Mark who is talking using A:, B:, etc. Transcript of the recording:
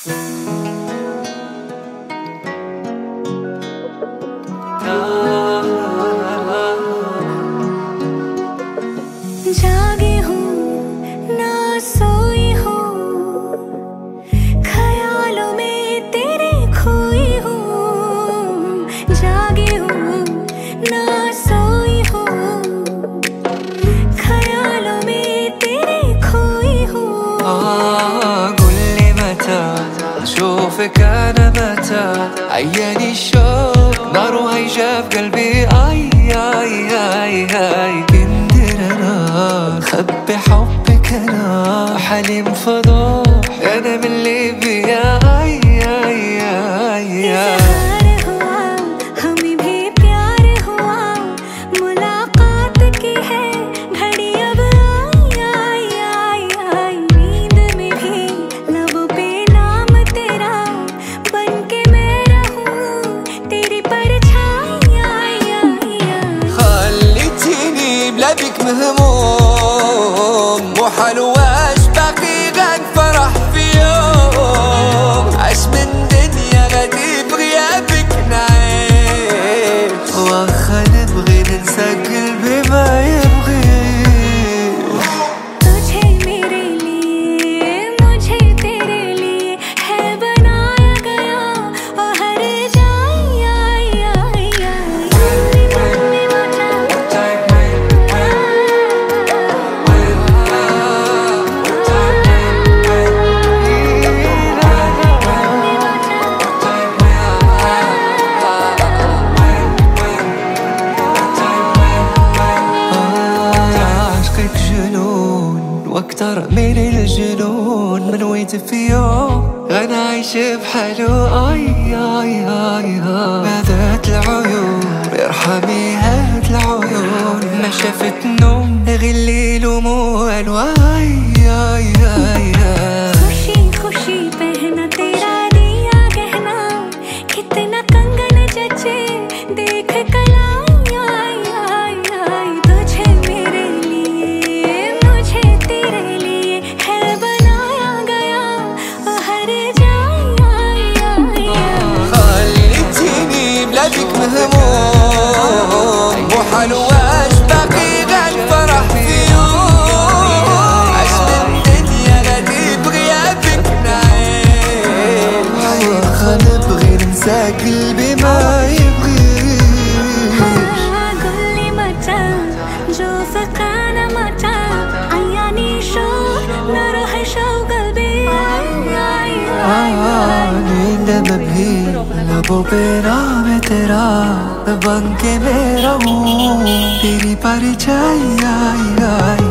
A: जागी हूँ ना सोई हूँ, ख्यालों में तेरे खोई हूँ। जागी हूँ ना सोई हूँ, ख्यालों में तेरे खोई हूँ.
B: قول لي متى أشوفك أنا متى، عياني الشوق نار هيجا في قلبي. آي آي آي آي كندر أنا خبي حبك أنا، حليم فضوح أنا من اللي بيا. آي آي آي آي بك مهموم مو حلوة باقي غاد فرح في يوم، عاش من دنيا غادي بغيابك نعيش، واخا نبغي ننسى قلبي ما يبغي.
A: तुझे मेरे लिए मुझे तेरे लिए है बनाया गया, और हर जाए आई आई واكتر من الجنون، من ويت في يوم
B: انا عايش بحاله. اي اي اي هذات العيون ارحمي هات العيون، ما شافت نوم غير الليل وموال. واي اي اي
A: खुशी खुशी पहना तेरा दिया गहना, कितना कंगन जचे देख कलाई आई आई आई. तुझे मेरे लिए मुझे तेरे लिए है बनाया गया, और हर जाए आई आई आई.
B: خليتيني بلادك مهموم مو حلوة باقي غاد فرح في يوم، عاش من دنيا غادي بغيابك نعيش، واخا نبغي ننسى قلبي ما يبغيش.
A: قول لي متى نشوفك أنا متى، عياني شوق نار هيشوق قلبي.
B: नींद में भी लबों पे नाम है तेरा, बन के मैं रहूं तेरी परछाई। आई आई